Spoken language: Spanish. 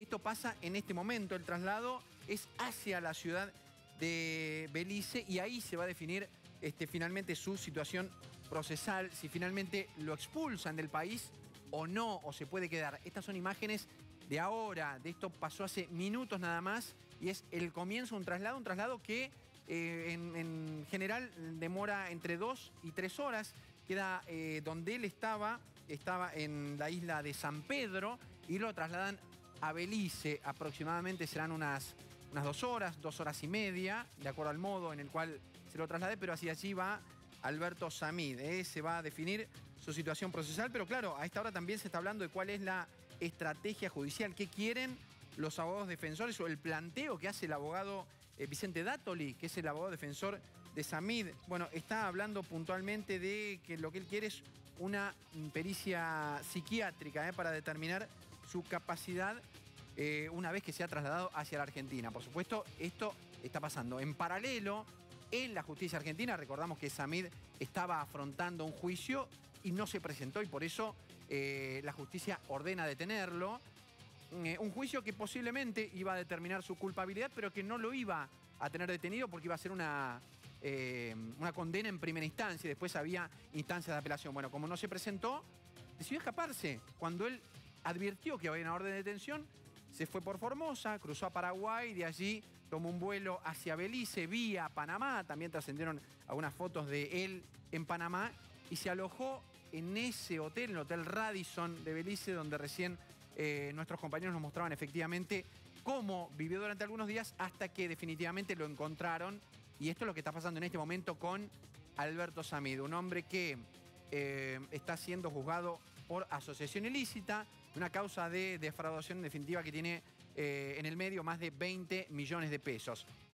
Esto pasa en este momento, el traslado es hacia la ciudad de Belice y ahí se va a definir finalmente su situación procesal, si finalmente lo expulsan del país o no, o se puede quedar. Estas son imágenes de ahora, de esto pasó hace minutos nada más y es el comienzo de un traslado que en general demora entre 2 y 3 horas. Queda donde él estaba en la isla de San Pedro y lo trasladan a Belice. Aproximadamente serán unas 2 horas, 2 horas y media, de acuerdo al modo en el cual se lo trasladé, pero hacia allí va Alberto Samid. Se va a definir su situación procesal, pero claro, a esta hora también se está hablando de cuál es la estrategia judicial, qué quieren los abogados defensores o el planteo que hace el abogado Vicente Dáttoli, que es el abogado defensor de Samid. Bueno, está hablando puntualmente de que lo que él quiere es una pericia psiquiátrica para determinar su capacidad una vez que se ha trasladado hacia la Argentina. Por supuesto, esto está pasando en paralelo en la justicia argentina. Recordamos que Samid estaba afrontando un juicio y no se presentó y por eso la justicia ordena detenerlo. Un juicio que posiblemente iba a determinar su culpabilidad, pero que no lo iba a tener detenido porque iba a ser una condena en primera instancia y después había instancias de apelación. Bueno, como no se presentó, decidió escaparse. Cuando él advirtió que había una orden de detención, se fue por Formosa, cruzó a Paraguay, de allí tomó un vuelo hacia Belice, vía Panamá. También trascendieron algunas fotos de él en Panamá y se alojó en ese hotel, en el Hotel Radisson de Belice, donde recién nuestros compañeros nos mostraban efectivamente cómo vivió durante algunos días hasta que definitivamente lo encontraron. Y esto es lo que está pasando en este momento con Alberto Samid, un hombre que está siendo juzgado por asociación ilícita, una causa de defraudación definitiva que tiene en el medio más de 20 millones de pesos.